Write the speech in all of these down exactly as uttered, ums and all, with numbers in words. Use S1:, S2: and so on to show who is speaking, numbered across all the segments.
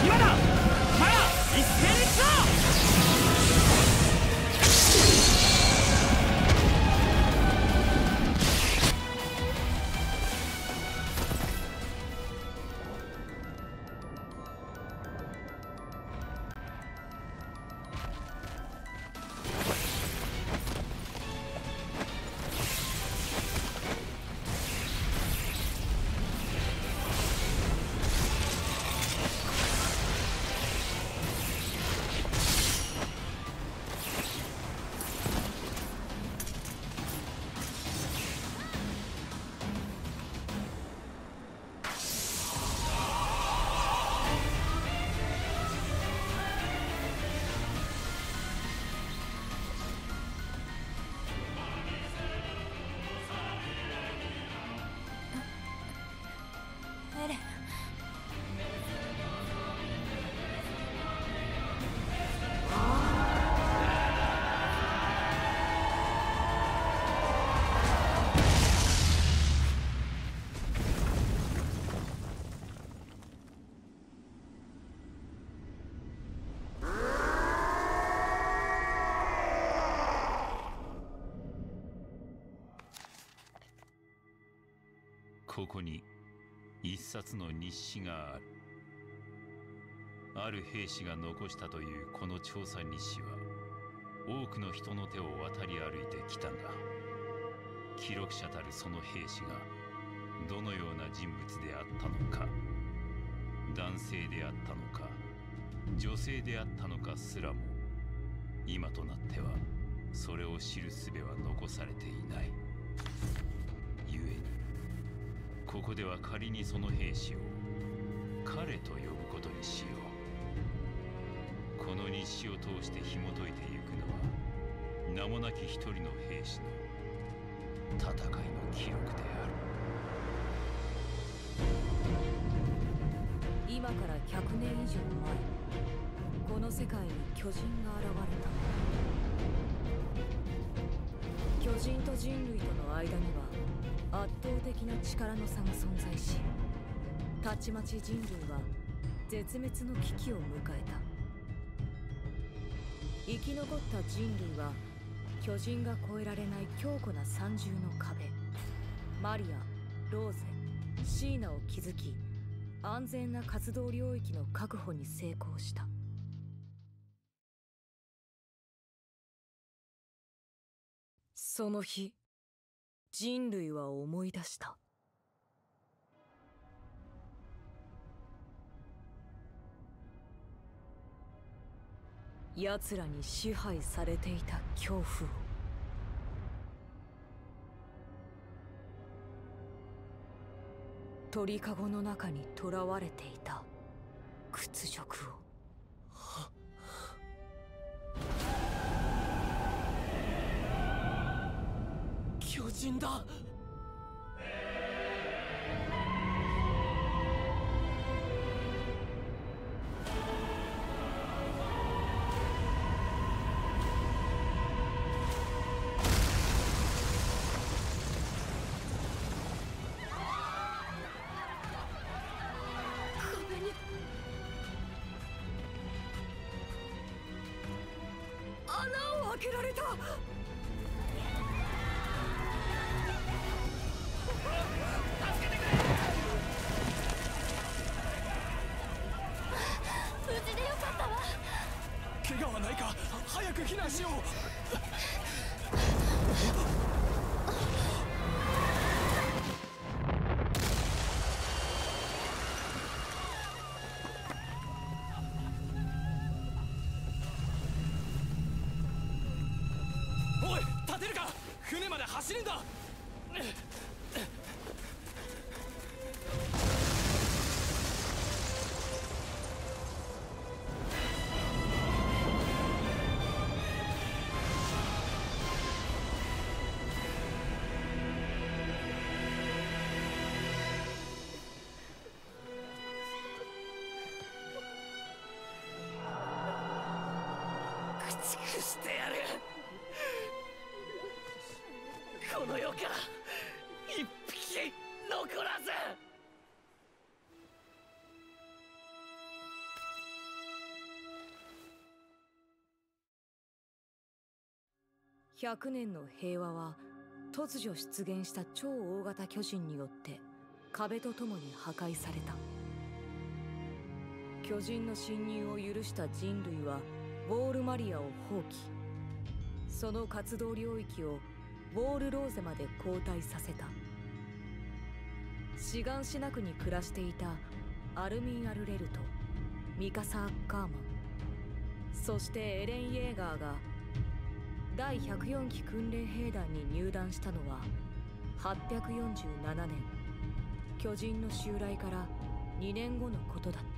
S1: 今だ。まだ一斉に行くぞ。
S2: ここに一冊の日誌がある。ある兵士が残したというこの調査日誌は多くの人の手を渡り歩いてきたが、記録者たるその兵士がどのような人物であったのか、男性であったのか女性であったのかすらも今となってはそれを知る術は残されていない。ゆえにここでは仮にその兵士を彼と呼ぶことにしよう。この日誌を通して紐解いてゆくのは名もなき一人の兵士の戦いの記録である。
S3: 今からひゃくねん以上前、この世界に巨人が現れた。巨人と人類との間には圧倒的な力の差が存在し、たちまち人類は絶滅の危機を迎えた。生き残った人類は巨人が越えられない強固な三重の壁、マリア、ローゼ、シーナを築き、安全な活動領域の確保に成功した。その日、人類は思い出した。奴らに支配されていた恐怖を。鳥かごの中に囚われていた屈辱を。
S1: 巨人だ。
S3: 穴を開けられた。無事でよかったわ。
S1: 怪我はないか。早く避難しよう。おい、立てるか。船まで走るんだ。駆逐してやる。この世から一匹残らず。
S3: ひゃくねんの平和は突如出現した超大型巨人によって壁とともに破壊された。巨人の侵入を許した人類はウォールマリアを放棄。その活動領域をウォールローゼまで後退させた。シガンシナ区に暮らしていたアルミン・アルレルとミカサ・アッカーマン、そしてエレン・イェーガーがだいひゃくよんき訓練兵団に入団したのははっぴゃくよんじゅうななねん、巨人の襲来からにねんごのことだった。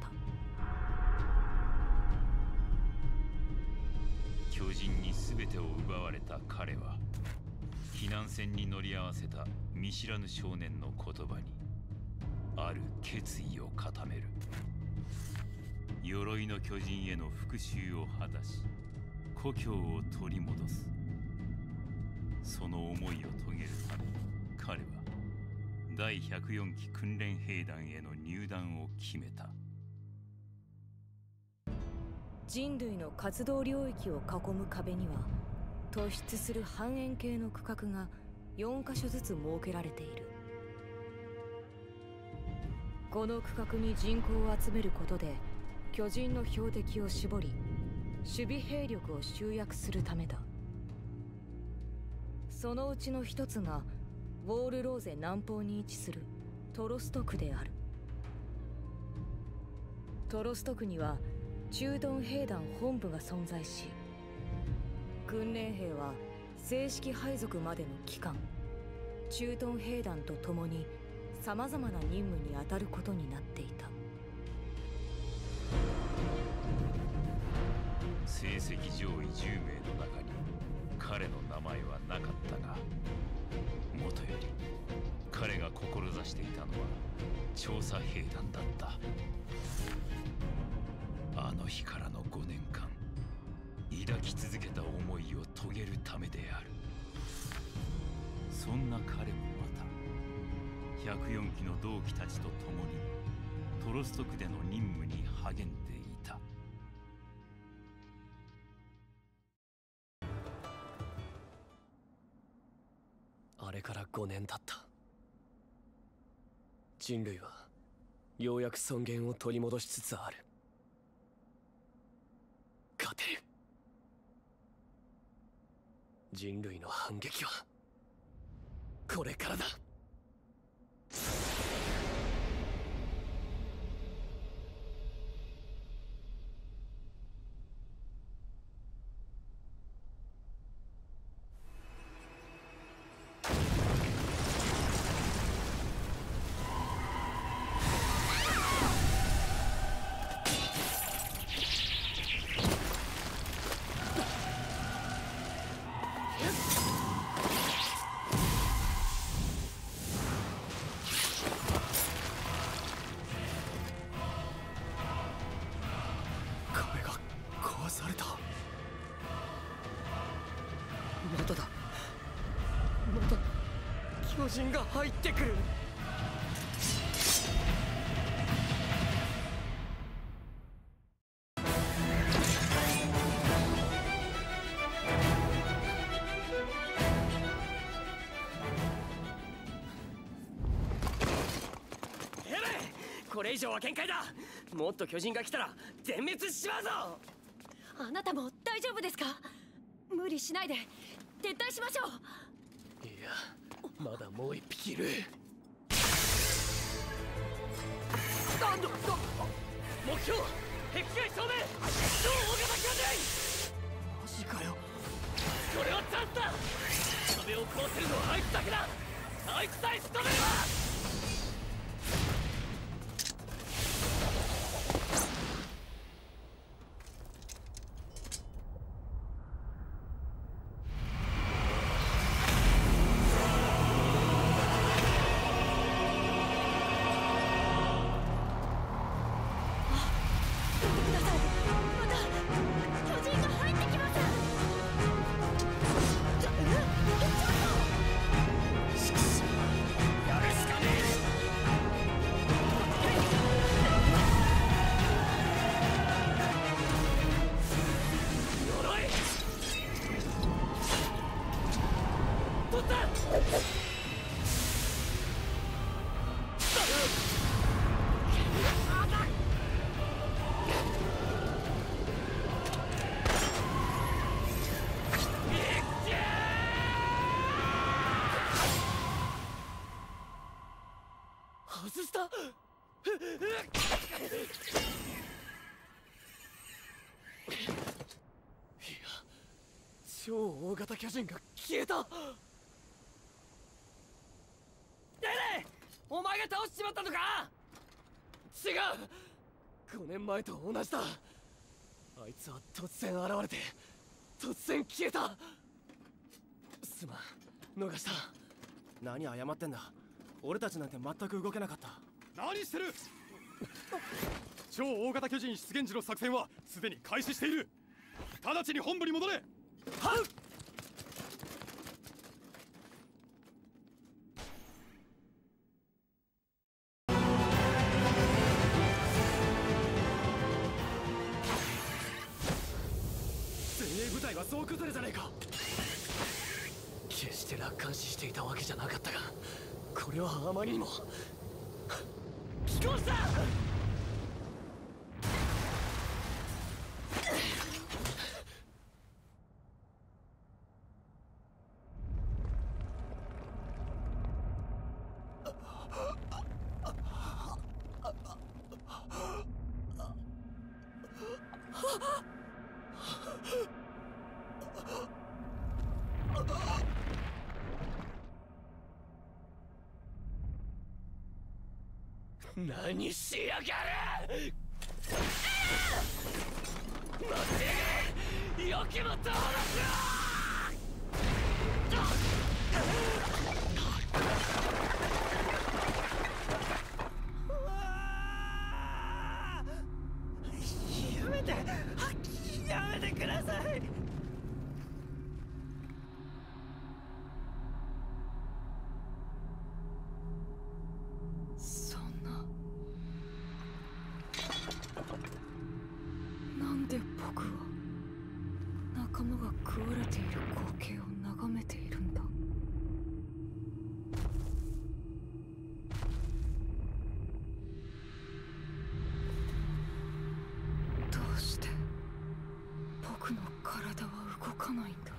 S2: 巨人に全てを奪われた彼は避難船に乗り合わせた見知らぬ少年の言葉にある決意を固める。鎧の巨人への復讐を果たし故郷を取り戻す。その思いを遂げるために彼はだいひゃくよんき訓練兵団への入団を決めた。
S3: 人類の活動領域を囲む壁には突出する半円形の区画がよんかしょずつ設けられている。この区画に人口を集めることで巨人の標的を絞り守備兵力を集約するためだ。そのうちの一つがウォールローゼ南方に位置するトロスト区である。トロスト区には駐屯兵団本部が存在し、訓練兵は正式配属までの期間駐屯兵団と共にさまざまな任務に当たることになっていた。
S2: 成績上位じゅうめいの中に彼の名前はなかったが、もとより彼が志していたのは調査兵団だった。あの日からのごねんかん抱き続けた思いを遂げるためである。そんな彼もまたひゃくよんきの同期たちと共にトロスト区での任務に励んでいた。
S1: あれからごねん経った。人類はようやく尊厳を取り戻しつつある。勝てる。人類の反撃はこれからだ。巨人が入ってくる。エレン、これ以上は限界だ。もっと巨人が来たら全滅しちまうぞ。
S4: あなたも大丈夫ですか？無理しないで撤退しましょう。
S1: いや、まだもう一匹いる。なんだ目標壁外正面超大型巨人。マジかよ。これはチャンスだ。壁を壊せるのはあいつだけだ。あいつさえ仕留めれば。 った。いや、超大型巨人が消えた。デレ、お前が倒しちまったのか。違う、ごねんまえと同じだ。あいつは突然現れて突然消えた。すまん、逃した。
S5: 何謝ってんだ。俺たちなんて全く動けなかった。
S6: 何してる。超大型巨人出現時の作戦はすでに開始している。直ちに本部に戻れ。
S1: はっ。前衛部隊は総崩れじゃねえか。決して楽観視していたわけじゃなかったが、これはあまりにも飛行した。何しやがる。待ってよきもと話す。やめて、やめてください。
S3: なんで僕は仲間が食われている光景を眺めているんだ。どうして僕の体は動かないんだ。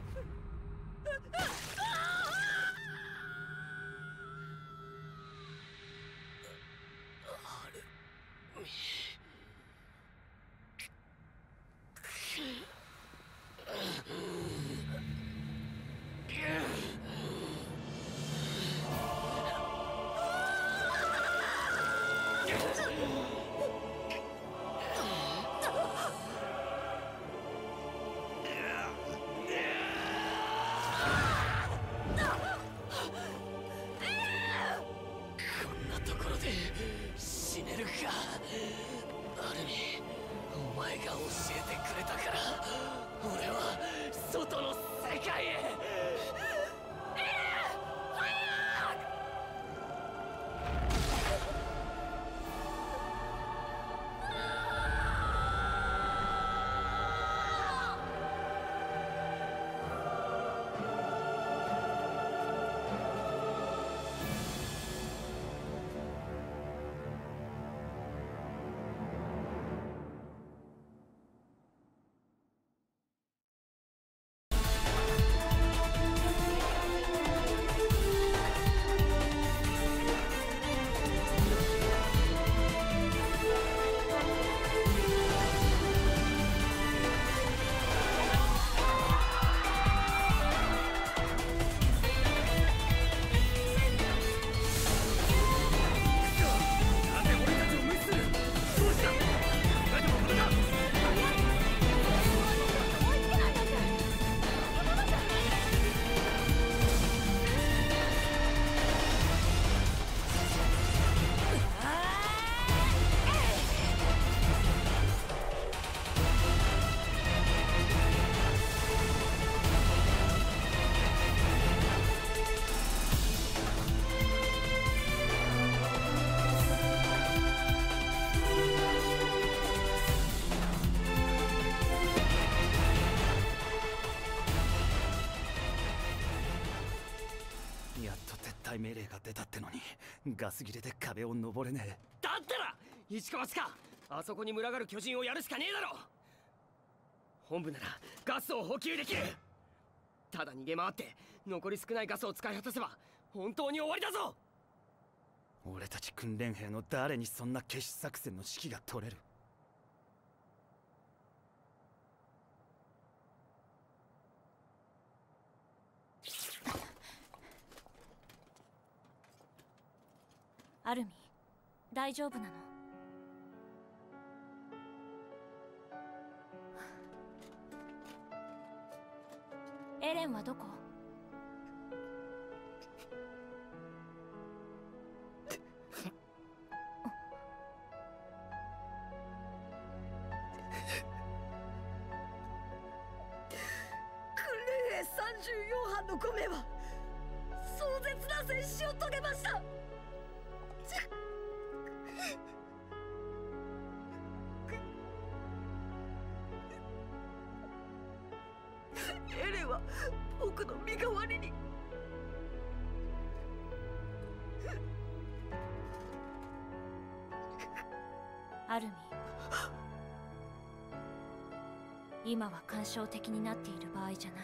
S3: 死ねるか。アルミ、お前が教えてくれたから俺は外の世界へ。
S5: 命令が出たってのにガス切れで壁を登れねえ。
S1: だったら市川か、あそこに群がる巨人をやるしかねえだろ。本部ならガスを補給できる。ただ逃げ回って残り少ないガスを使い果たせば本当に終わりだぞ。
S5: 俺たち訓練兵の誰にそんな決死作戦の指揮が取れる？
S4: アルミ、大丈夫なの？エレンはどこ？
S3: さんじゅうよんはんのごめいは壮絶な戦死を遂げました。エレンは僕の身代わりに。
S4: アルミ、今は感傷的になっている場合じゃない。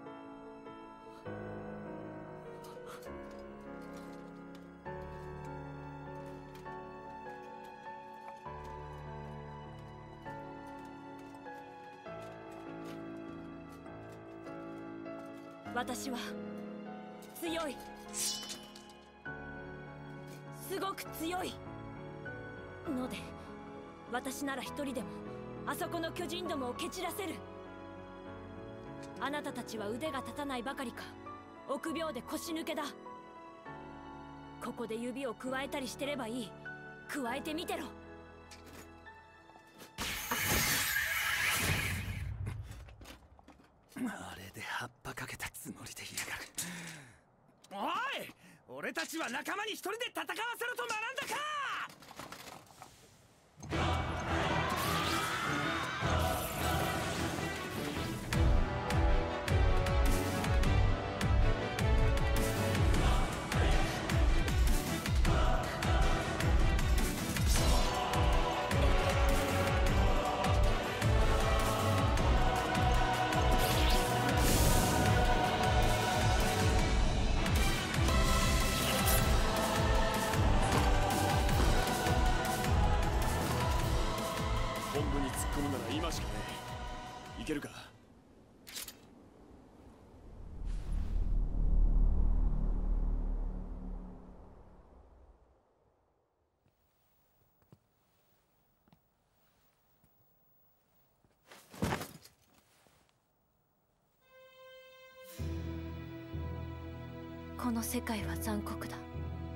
S4: 私は強い、すごく強いので、私なら一人でもあそこの巨人どもを蹴散らせる。あなたたちは腕が立たないばかりか臆病で腰抜けだ。ここで指を加えたりしてればいい。加えてみてろ。
S5: あれで葉っぱかけたつもりでいやがる。おい、俺たちは仲間に一人で戦わせろと学んだか。
S6: 本部に突っ込むなら今しかねえ。いけるか？
S4: この世界は残酷だ。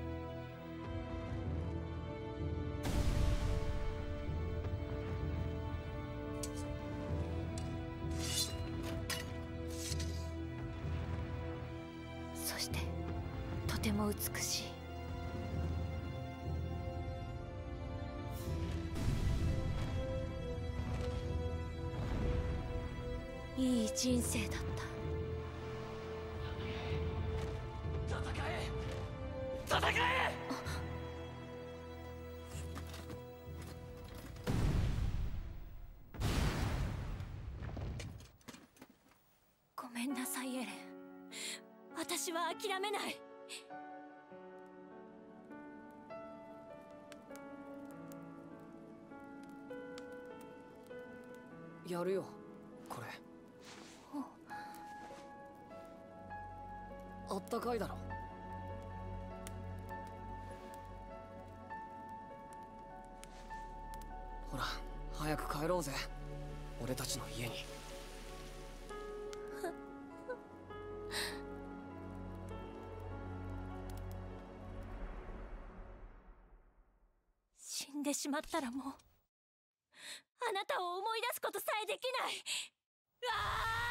S4: そしてとても美しい。いい人生だった。
S1: 戦え！
S4: ごめんなさい、エレン。私は諦めない。
S1: やるよ、これ。あったかいだろ。ほら、早く帰ろうぜ、俺たちの家に。
S4: 死んでしまったらもうあなたを思い出すことさえできない。ああ！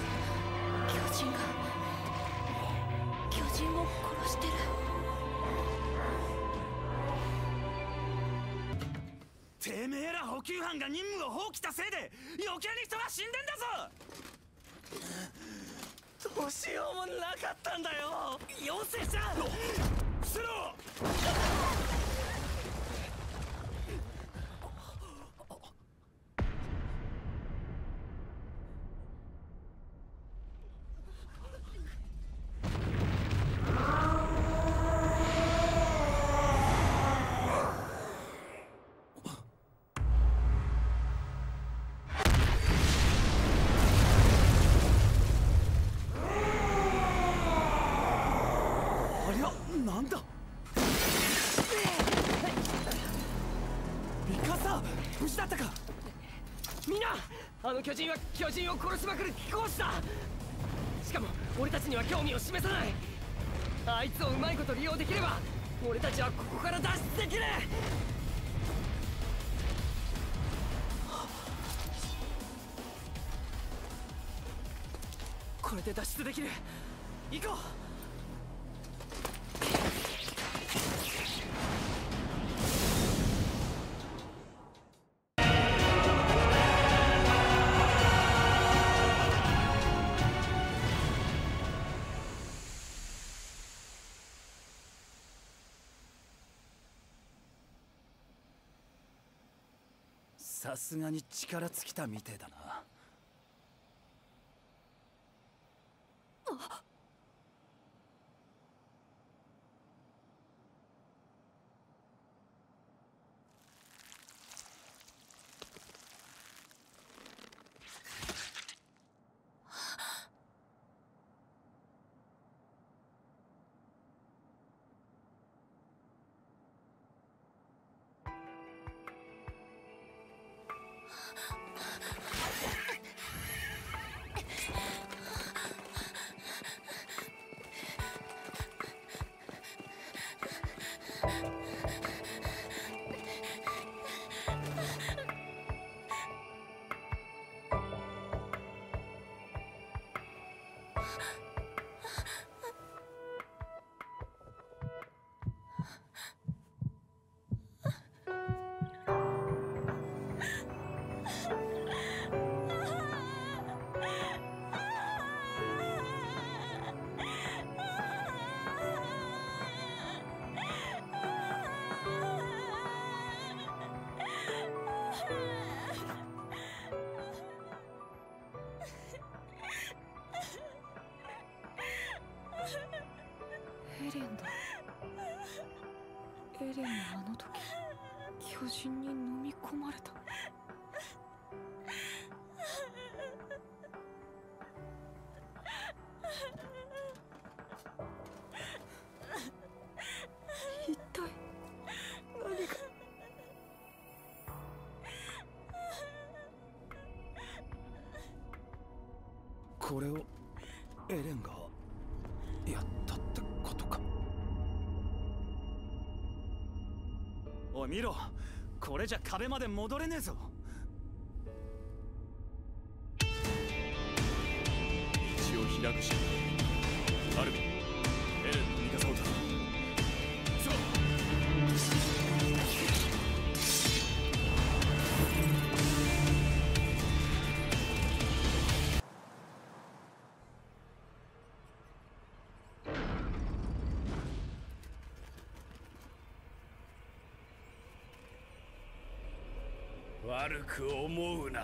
S4: 巨人が巨人を殺してる。
S5: 主犯が任務を放棄したせいで余計に人が死んでんだぞ。どうしようもなかったんだよ、妖精ちゃん。伏せろ。なんだミカサ、無事だったか。
S1: みんな、あの巨人は巨人を殺しまくる貴公子だ。しかも俺たちには興味を示さない。あいつをうまいこと利用できれば俺たちはここから脱出できる。これで脱出できる。行こう。
S5: さすがに力尽きたみてえだな。
S3: エレンだ。エレンはあの時巨人に飲み込まれた。一体何が。
S5: これをエレンがやったってことか。おい見ろ、これじゃ壁まで戻れねえぞ。道を開くしアルビン、エレンのミカサを頼む。そう悪く思うな。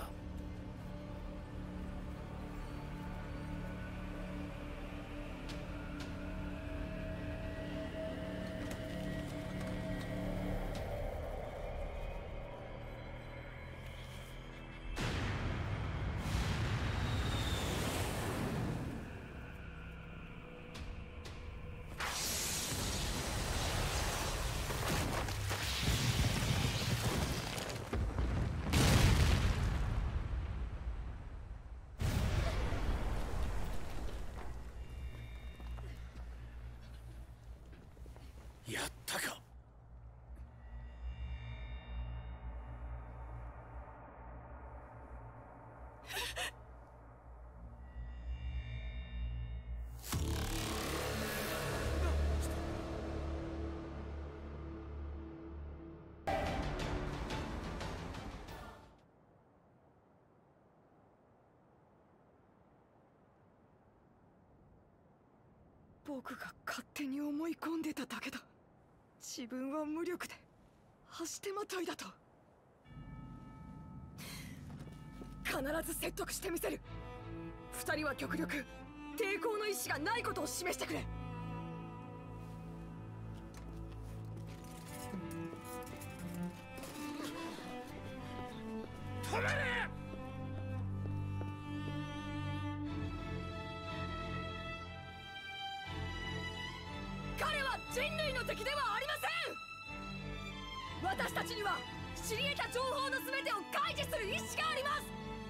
S5: やったか。
S7: 僕が勝手に思い込んでただけだ。自分は無力で足手まといだと。必ず説得してみせる。二人は極力抵抗の意志がないことを示してくれ。
S5: 止まれ！
S7: 彼は人類の敵ではありません。私たちには知り得た情報の全てを開示する意志があります。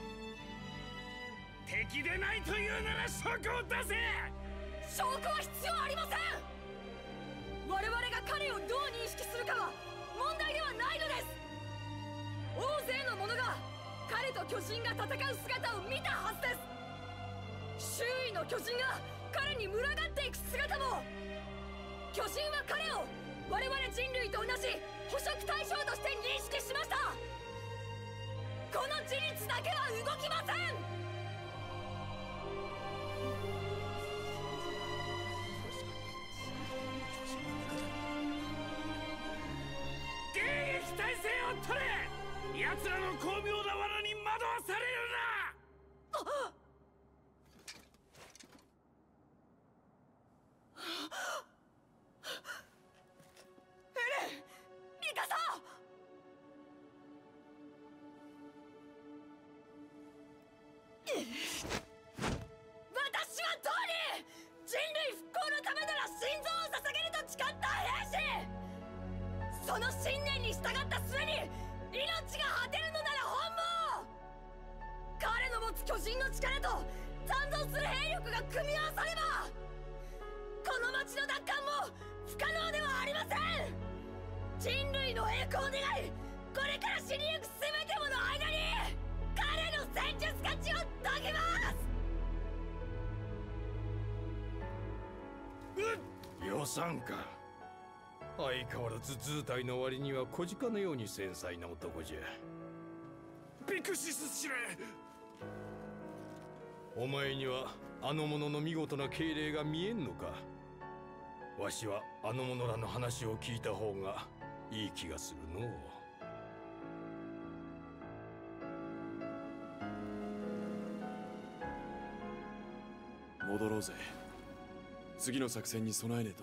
S5: 敵でないというなら証拠を出せ。
S7: 証拠は必要ありません。我々が彼をどう認識するかは問題ではないのです。大勢の者が彼と巨人が戦う姿を見たはずです。周囲の巨人が彼に群がっていく姿も。巨人は彼を我々人類と同じ捕食対象として認識しました。この事実だけは動きません。
S5: 迎撃態勢を取れ。奴らの巧妙な罠に惑わされるな。
S7: エレン、ミカサ。私は当に人類復興のためなら心臓を捧げると誓った兵士。その信念に従った末に命が果てるのなら本望。彼の持つ巨人の力と残存する兵力が組み合わさればこの町の奪還も不可能ではありません。人類の栄光を願い、これから死にゆく全てもの間に彼の戦術価値を解きます。
S8: 予算か。相変わらず図体の割には小鹿のように繊細な男じゃ。
S5: ピクシス司令。
S8: お前にはあの者の見事な敬礼が見えんのか。わしはあの者らの話を聞いた方がいい気がするのう。
S9: 戻ろうぜ。次の作戦に備えねえと。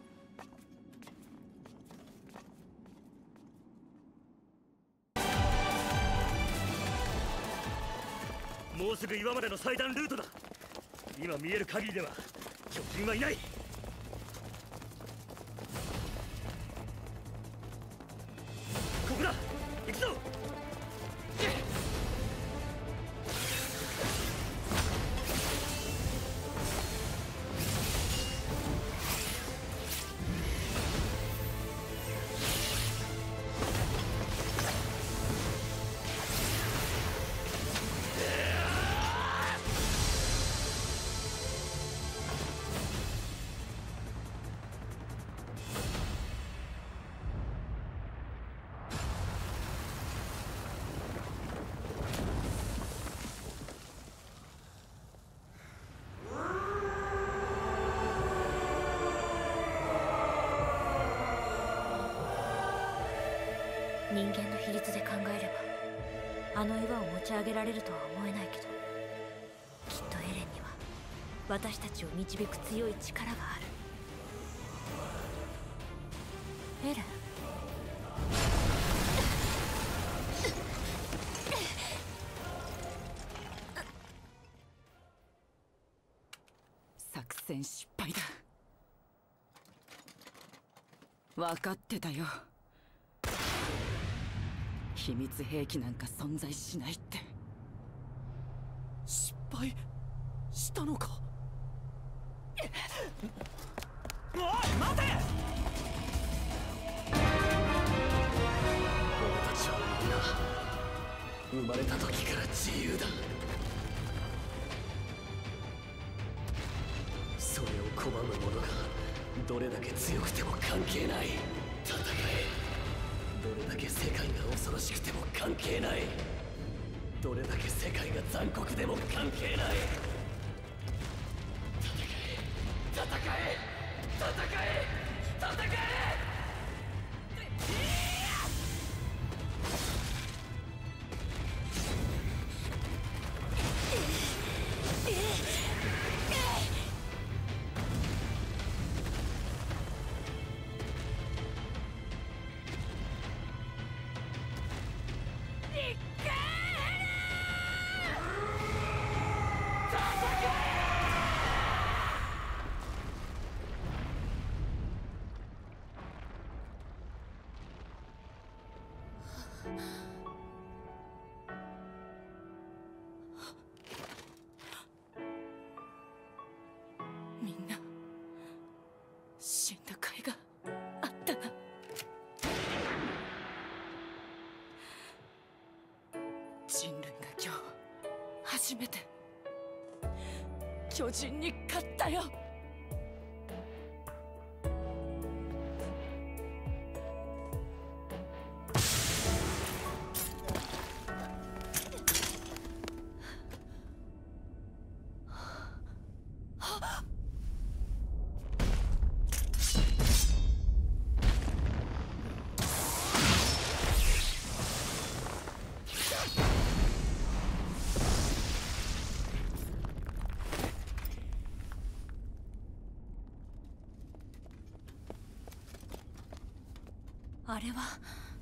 S1: もうすぐ岩までの最短ルートだ。今見える限りでは巨人はいない。ここだ、行くぞ。
S4: 人間の比率で考えればあの岩を持ち上げられるとは思えないけど、きっとエレンには私たちを導く強い力がある。エレン、
S7: 作戦失敗だ。分かってたよ。秘密兵器なんか存在しないって。
S5: 失敗したのか。おい待て。
S1: 俺たちはみんな生まれた時から自由だ。それを拒む者がどれだけ強くても関係ない。戦え。どれだけ世界が恐ろしくても関係ない。どれだけ世界が残酷でも関係ない。戦え。 戦え戦え戦え。
S7: みんな死んだ甲斐があったな。人類が今日初めて巨人に勝ったよ。あれは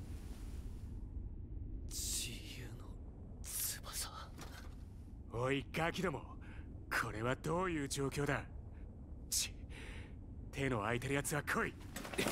S1: 自由の翼。
S10: おいガキども、これはどういう状況だ。ち手の空いてるやつは来い。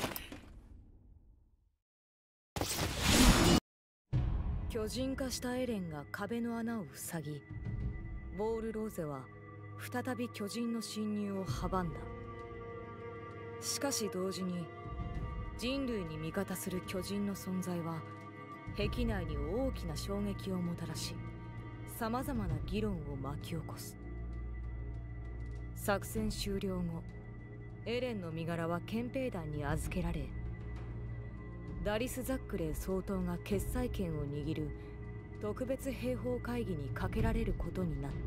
S3: 巨人化したエレンが壁の穴を塞ぎ、ボール・ローゼは再び巨人の侵入を阻んだ。しかし同時に人類に味方する巨人の存在は壁内に大きな衝撃をもたらし、様々な議論を巻き起こす。作戦終了後、エレンの身柄は憲兵団に預けられ、ダリス・ザックレー総統が決裁権を握る特別兵法会議にかけられることになった。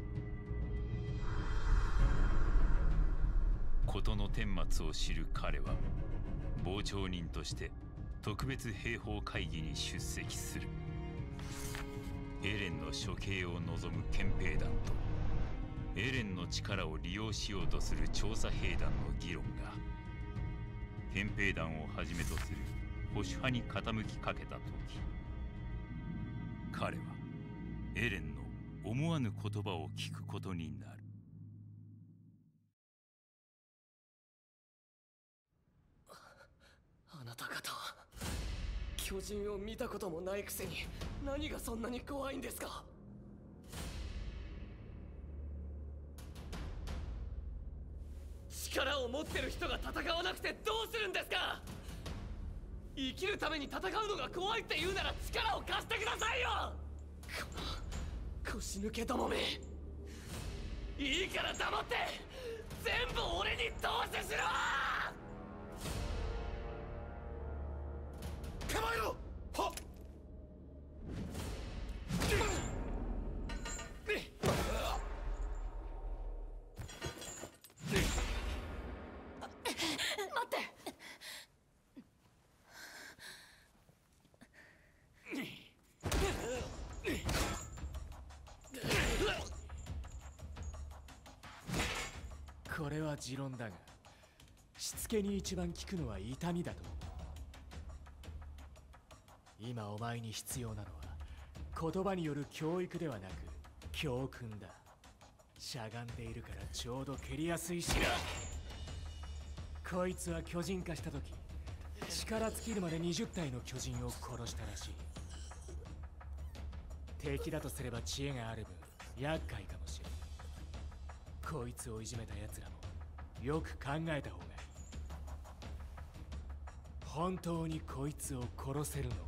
S2: 事の顛末を知る彼は傍聴人として特別兵法会議に出席する。エレンの処刑を望む憲兵団とエレンの力を利用しようとする調査兵団の議論が憲兵団をはじめとする保守派に傾きかけた時、彼はエレンの思わぬ言葉を聞くことになる。
S1: あなた方は巨人を見たこともないくせに何がそんなに怖いんですか。力を持ってる人が戦わなくてどうするんですか。生きるために戦うのが怖いって言うなら力を貸してくださいよ。この腰抜けどもめ、いいから黙って全部俺に投資しろ。
S8: 構えろ。はっ。
S7: 待って。
S10: これは持論だが、しつけに一番効くのは痛みだと思う。今お前に必要なのは言葉による教育ではなく教訓だ。しゃがんでいるからちょうど蹴りやすいしな。こいつは巨人化した時、力尽きるまでにじゅったいの巨人を殺したらしい。敵だとすれば知恵がある分厄介かもしれん。こいつをいじめた奴らもよく考えた方がいい。本当にこいつを殺せるのか。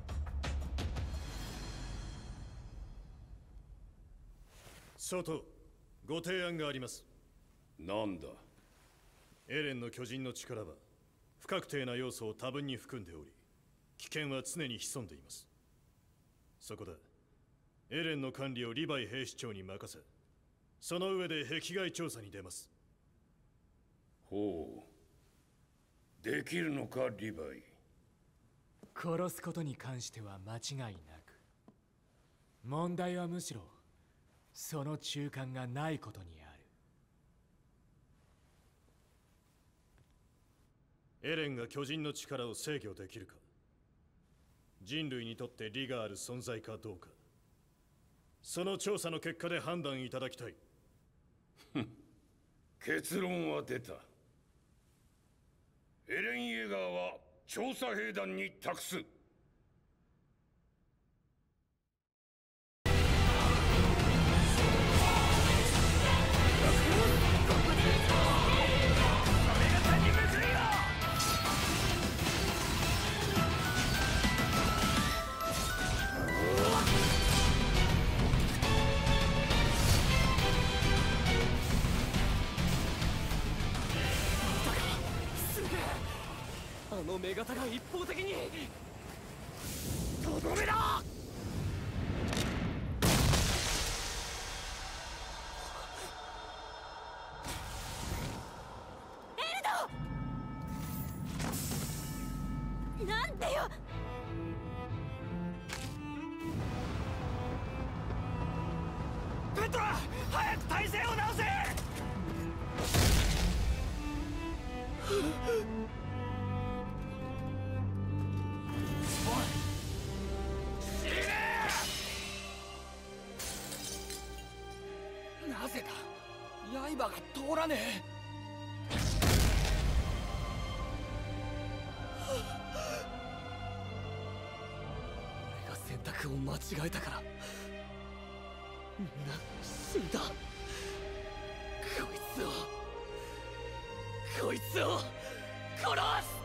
S11: 外、ご提案があります。
S8: なんだ。
S11: エレンの巨人の力は不確定な要素を多分に含んでおり、危険は常に潜んでいます。そこでエレンの管理をリヴァイ兵士長に任せ、その上で壁外調査に出ます。
S12: ほう。できるのか、リヴァイ。
S10: 殺すことに関しては間違いなく、問題はむしろその中間がないことにある。
S11: エレンが巨人の力を制御できるか、人類にとって利がある存在かどうか、その調査の結果で判断いただきたい。
S12: 結論は出た。エレン・イェーガーは調査兵団に託す。
S1: あの女型が一方的にとどめだ。
S7: エルド！なんでよ。
S5: ペトラ、早く体勢を直せ。なぜだ、刃が通らねえ。
S1: 俺が選択を間違えたからみんな死んだ。こいつをこいつを殺す。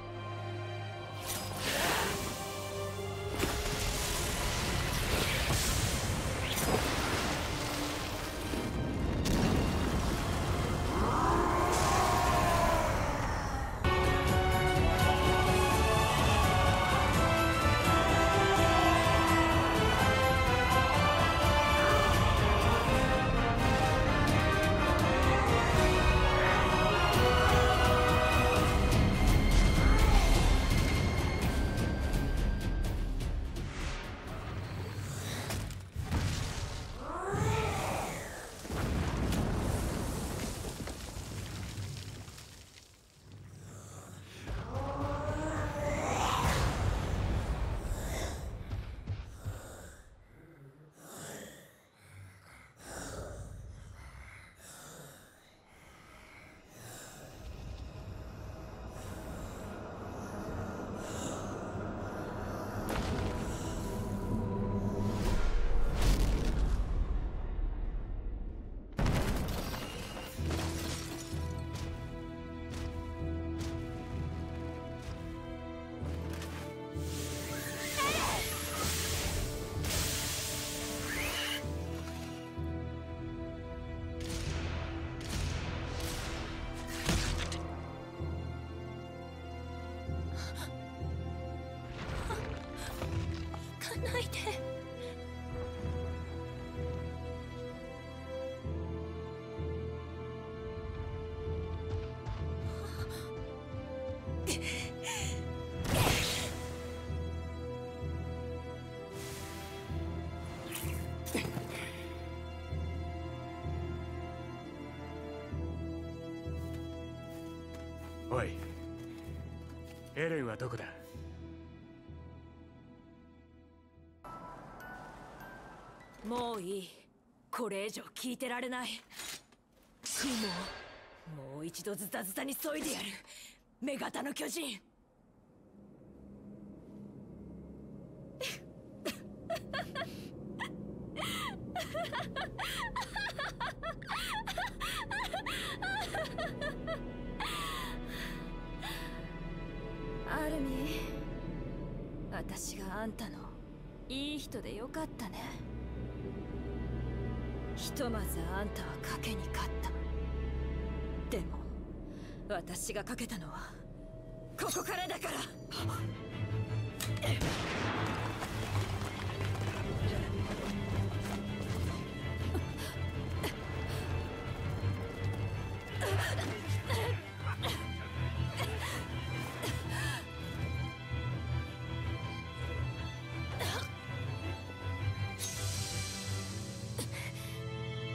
S7: ないで。
S10: おい、エレンはどこだ？
S4: もういい。これ以上聞いてられない。もうもう一度ズタズタに削いでやる。女型の巨人。
S7: アルミ、私があんたのいい人でよかったね。
S4: ひとまずあんたは賭けに勝った。でも私が賭けたのはここからだから。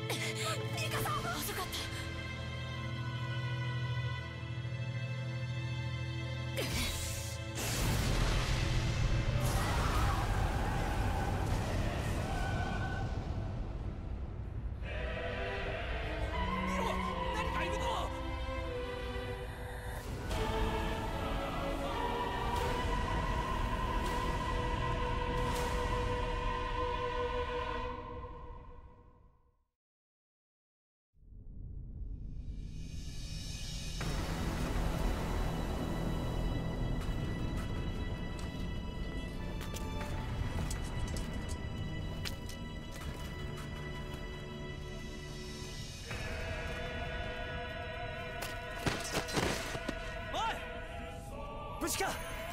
S7: ミカさん、遅かった。
S5: 無事か。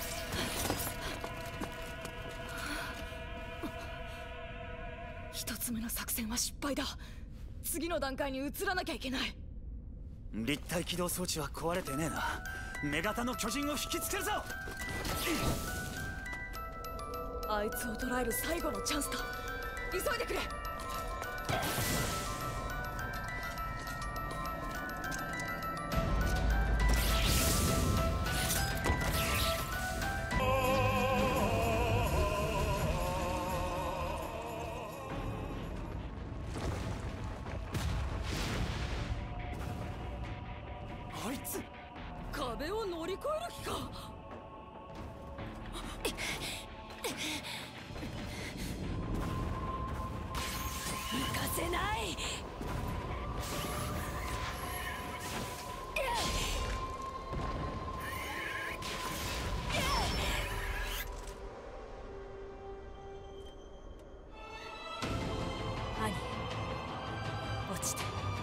S3: 一つ目の作戦は失敗だ。次の段階に移らなきゃいけない。
S5: 立体起動装置は壊れてねえな。女型の巨人を引きつけるぞ。
S3: あいつを捕らえる最後のチャンスだ。急いでくれ。
S5: あいつ
S7: 壁を乗り越える気か。行かせない。
S4: 兄、落ちた。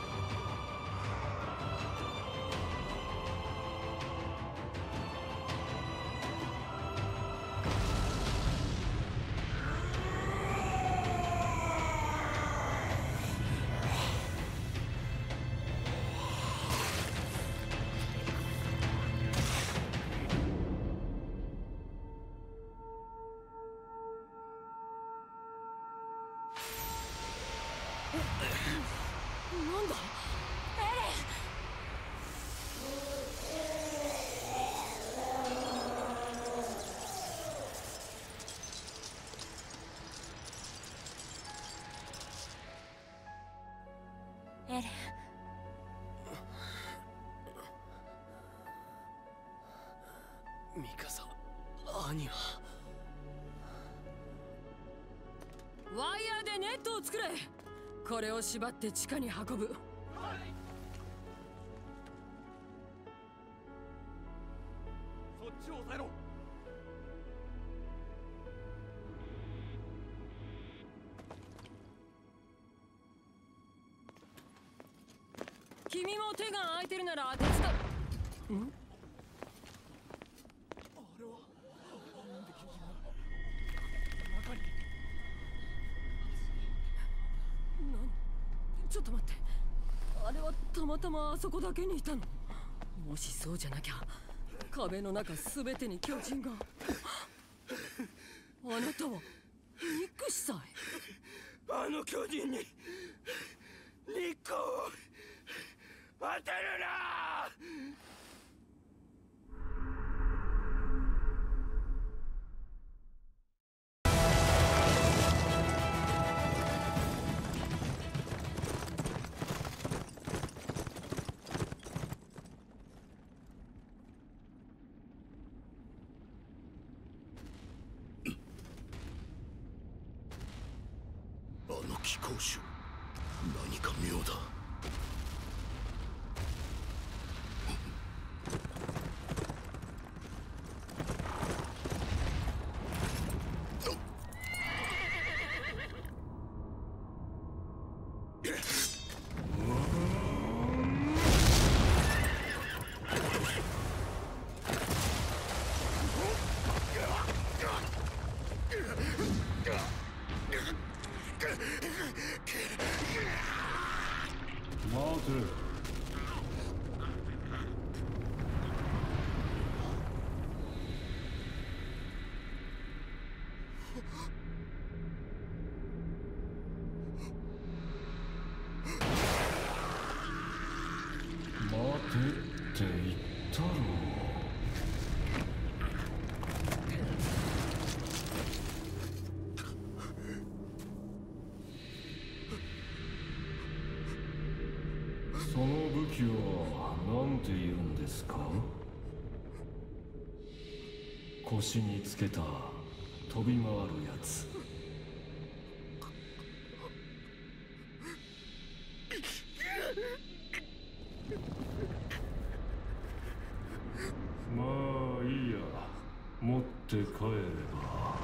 S7: なんだ
S4: エレン。
S10: ミカサ、兄は。
S7: ワイヤーでネットを作れ。これを縛って地下に運ぶ。
S6: そっちを抑えろ。
S7: 君も手が空いてるなら手伝う。ん？ちょっと待って、あれはたまたまあそこだけにいたの。もしそうじゃなきゃ壁の中すべてに巨人が。あなたは憎しさえ。
S5: あの巨人に日光を当てるな。
S12: あの気候種、何か妙だ。
S13: 言ったろう。その武器は何て言うんですか？腰につけた飛び回るやつ。まあいいや、持って帰れば。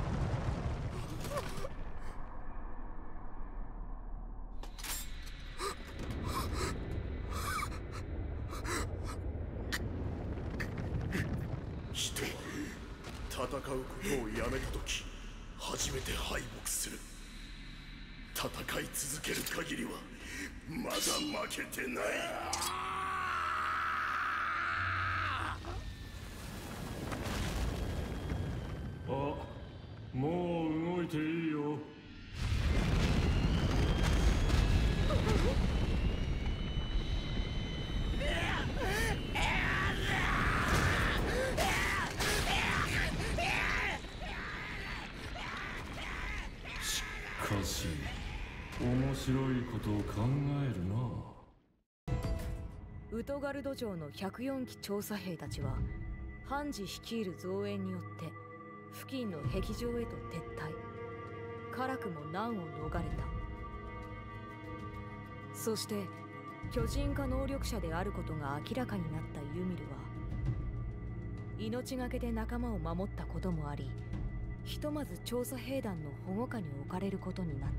S14: 人は戦うことをやめたとき初めて敗北する。戦い続ける限りはまだ負けてない。
S13: あ、もう動いていいよ。しかし面白いことを考えるな。
S3: ウトガルド城のひゃくよんき調査兵たちはハンジ率いる増援によって付近の壁上へと撤退。辛くも難を逃れた。そして巨人化能力者であることが明らかになったユミルは命がけで仲間を守ったこともあり、ひとまず調査兵団の保護下に置かれることになった。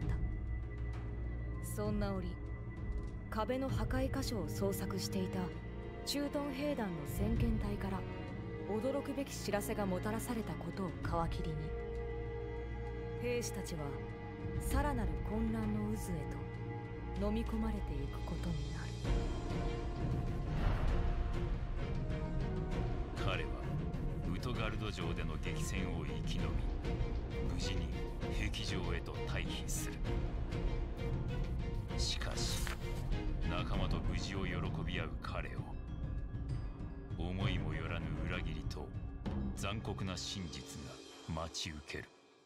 S3: そんな折、壁の破壊箇所を捜索していた駐屯兵団の先遣隊から驚くべき知らせがもたらされたことを皮切りに、兵士たちはさらなる混乱の渦へと飲み込まれていくことになる。
S2: 彼はウトガルド城での激戦を生き延び、無事に壁上へと退避する。しかし仲間と無事を喜び合う彼を思いもよらぬ裏切りと残酷な真実が待ち受ける。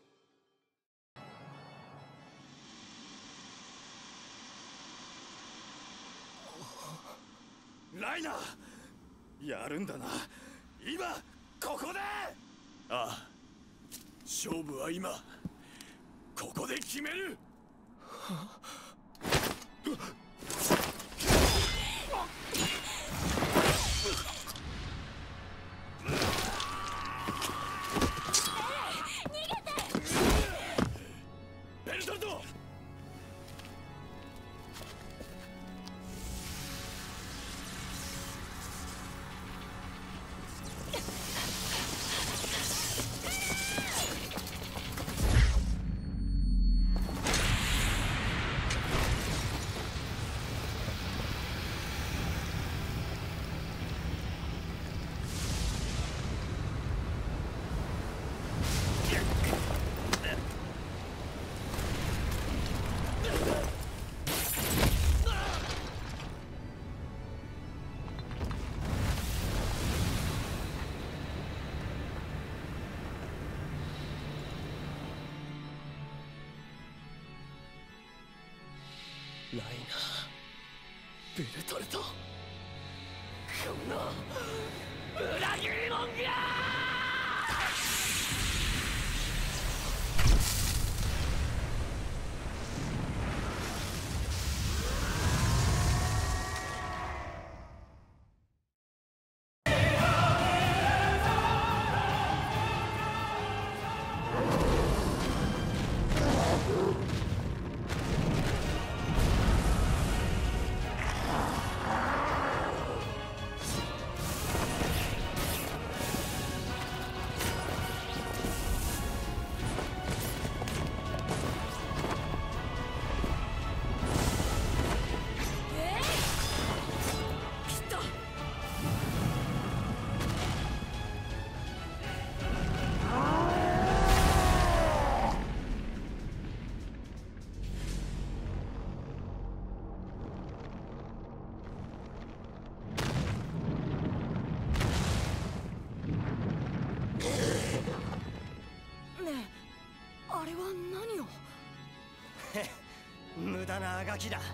S5: ライナー、やるんだな。今ここで。
S14: ああ、勝負は今ここで決める。ベルトルト、ライナー、ベルトルト、こんな裏切り者が。
S5: 肩書きだ。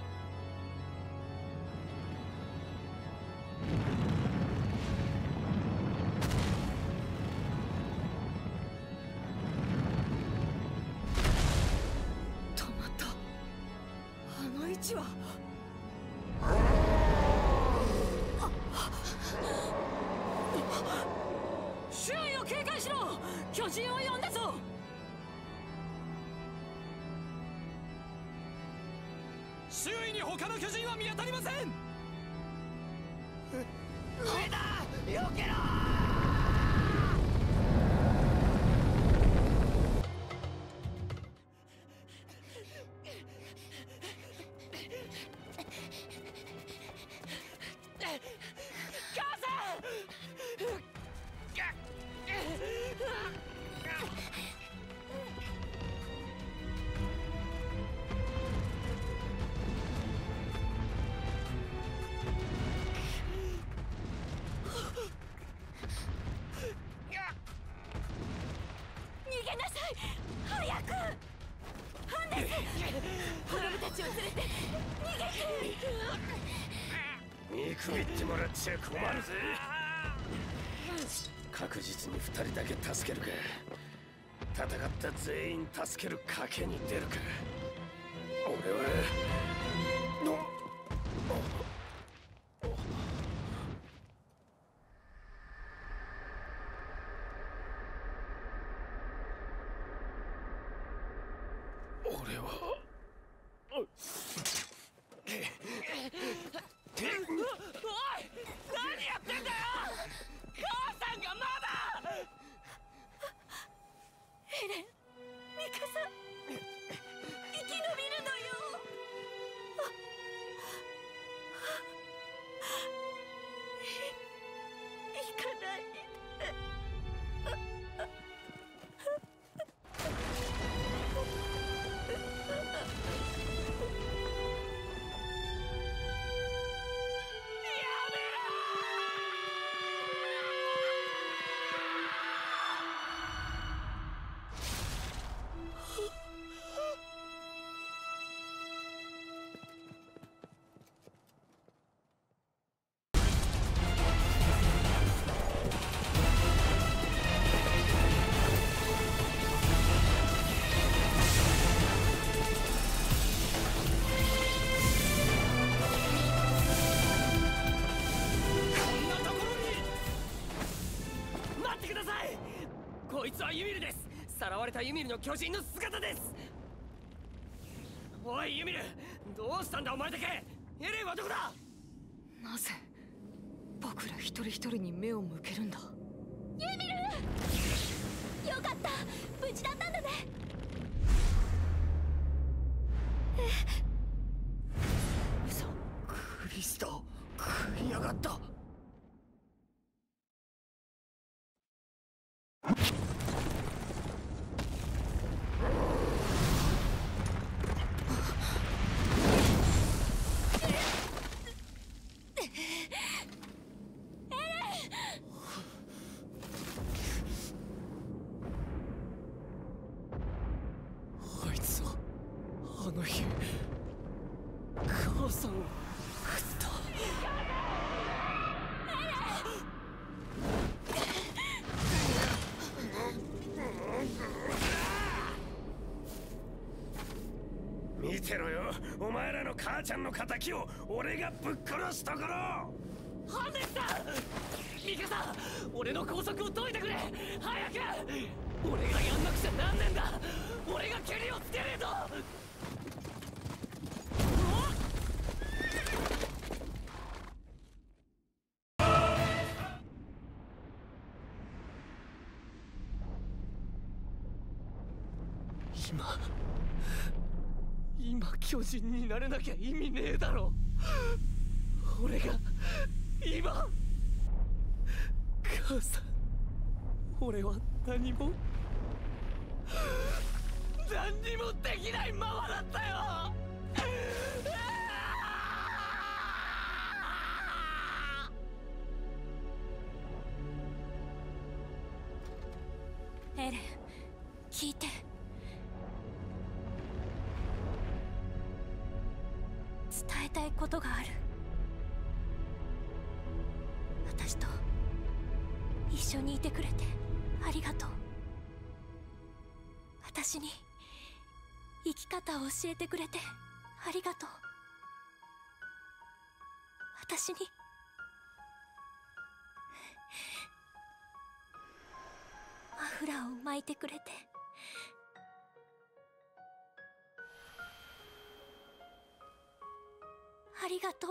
S3: 止まった。あの位置は周囲を警戒しろ。巨人を呼んだぞ。
S5: 周囲に他の巨人は見当たりません。
S1: 上だ、避けろ。
S12: 見くびってもらっちゃ困るぜ。確実に二人だけ助けるか、戦った全員助ける賭けに出るか。俺は俺は
S1: おい、何やってんだよ。母さんがまだ。
S7: エレン、ミカサ、生き延びるのよ。行かないで。
S1: こいつはユミルです。さらわれたユミルの巨人の姿です。おいユミル、どうしたんだお前だけ。エレンはどこだ。
S3: なぜ僕ら一人一人に目を向けるんだ。
S7: ユミル、よかった、無事だったんだね。
S1: 嘘。クリスト食いやがった。あいつはあの日母さんを食った。
S12: 見てろよ、お前らの母ちゃんの仇を俺がぶっ殺すところ。
S1: ハンデスさん、ミカさん、俺の拘束を解いてくれ。早く。俺がやんなくちゃなんねんだ。俺が蹴りをつけねえと。今今巨人になれなきゃ意味ねえだろ。俺が今母さん、俺は何も何にもできないままだったよ。
S4: エレン、聞いて。 ことがある。私と一緒にいてくれてありがとう。私に生き方を教えてくれてありがとう。私にマフラーを巻いてくれてありがとう。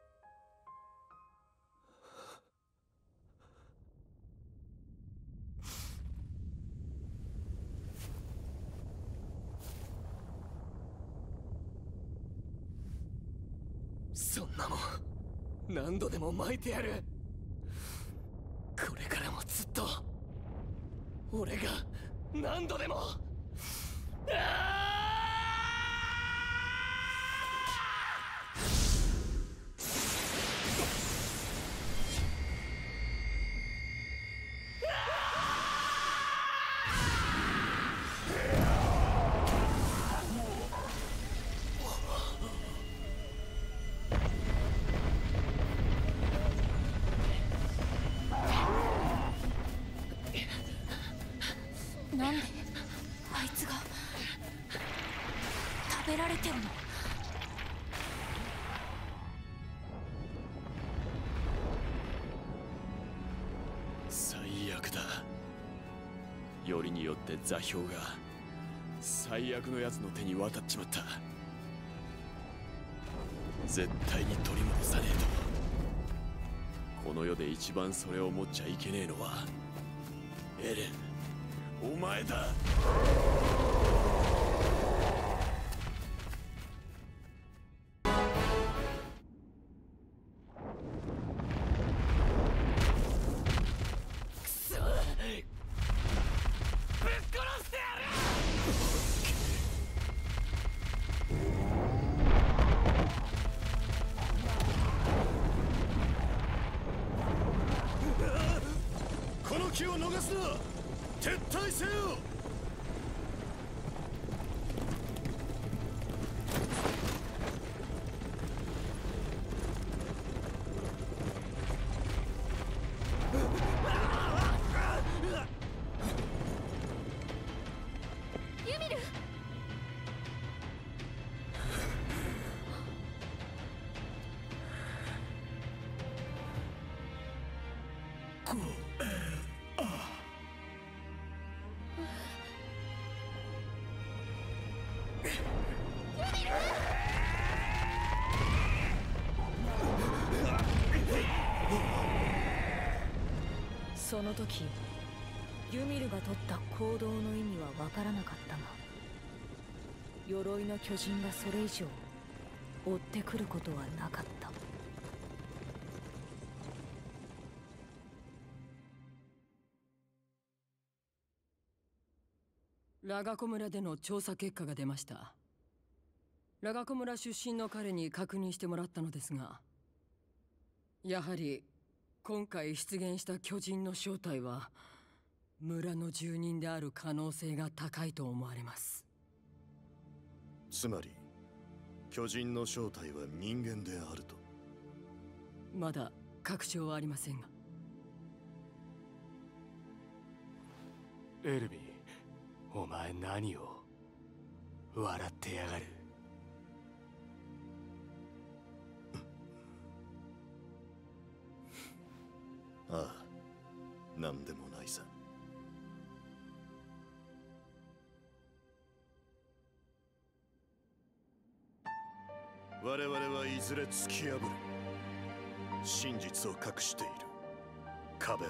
S1: そんなもん何度でも巻いてやる。これからもずっと俺が何度でも。ああ
S4: なんであいつが食べられてるの？
S9: 最悪だ。よりによって座標が最悪のやつの手に渡っちまった。絶対に取り戻さねえと。この世で一番それを持っちゃいけねえのはエレン、お前だ。
S1: くそ、ぶっ殺してやる。
S14: この機を逃すな。撤退せよ。
S4: ユミル。その時ユミルが取った行動の意味は分からなかったが、鎧の巨人がそれ以上追ってくることはなかった。
S15: ラガコ村での調査結果が出ました。ラガコ村出身の彼に確認してもらったのですが、やはり今回出現した巨人の正体は村の住人である可能性が高いと思われます。
S14: つまり巨人の正体は人間であると。
S15: まだ確証はありませんが。
S10: エルヴィン、お前何を笑ってやがる。
S14: ああ、何でもないさ。我々はいずれ突き破る。真実を隠している壁を。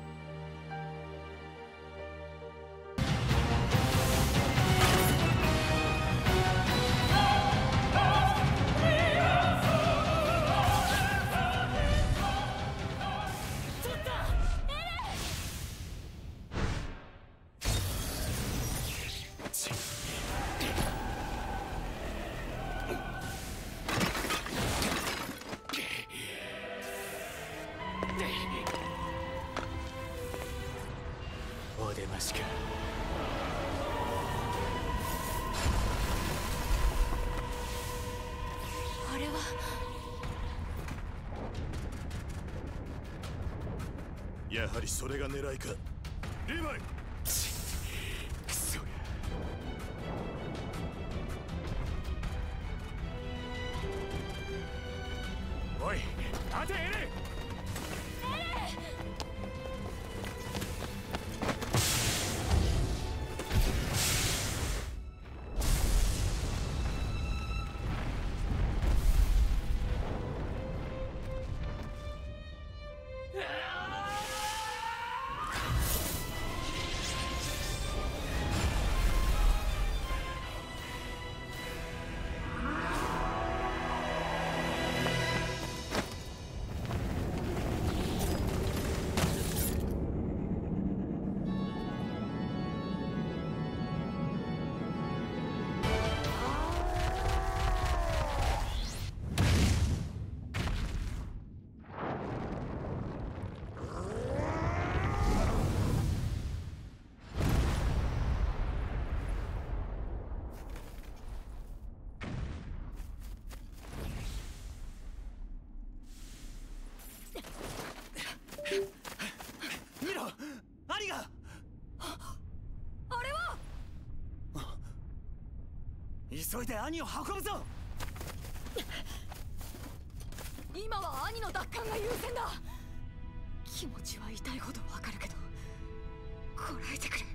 S10: お出ましか。
S4: あれは
S14: やはりそれが狙いか。リヴァイ。
S10: クソが。おい、待てエレン。
S5: 見ろ、アリが。
S7: あれは。
S5: 急いで兄を運ぶぞ。
S7: 今は兄の奪還が優先だ。気持ちは痛いほどわかるけど、こらえてくれ。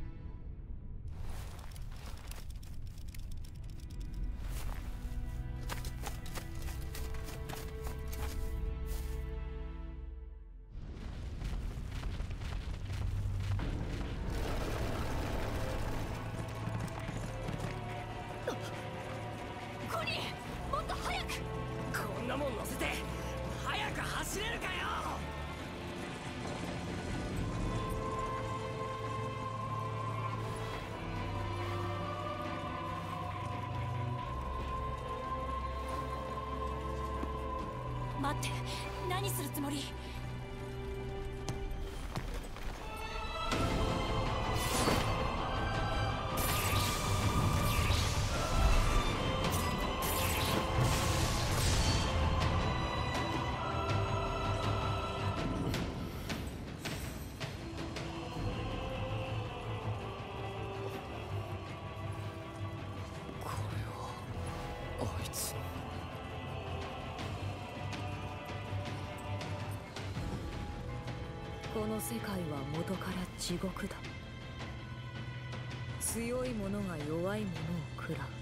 S7: コニー、もっと早く。
S5: こんなもん乗せて早く走れるかよ。
S4: 待って、何するつもり？
S5: あいつ。
S3: この世界は元から地獄だ。強い者が弱い者を食らう。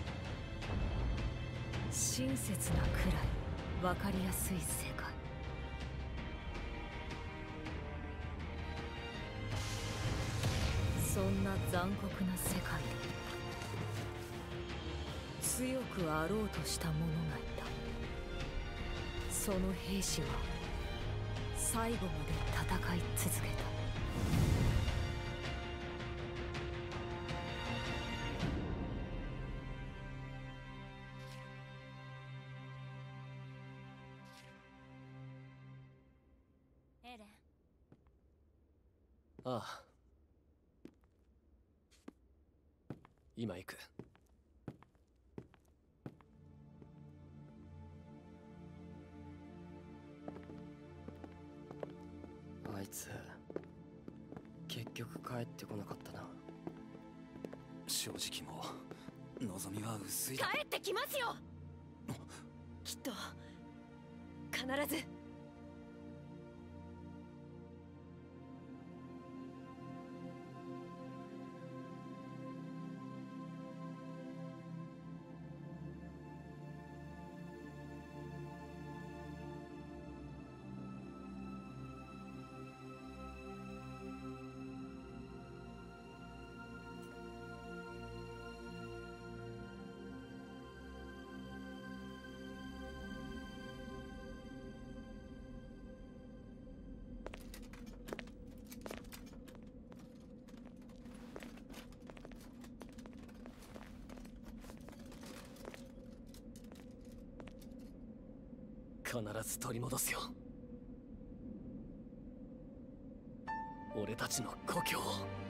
S3: 親切なくらい分かりやすい世界。そんな残酷な世界で強くあろうとした者がいた。その兵士は最後まで戦い続けた。
S4: エレン。
S1: ああ、今行く。あいつ結局帰ってこなかったな。
S5: 正直もう望みは薄いだ。
S7: 帰ってきますよ。きっと必ず。
S1: 必ず取り戻すよ、俺たちの故郷を。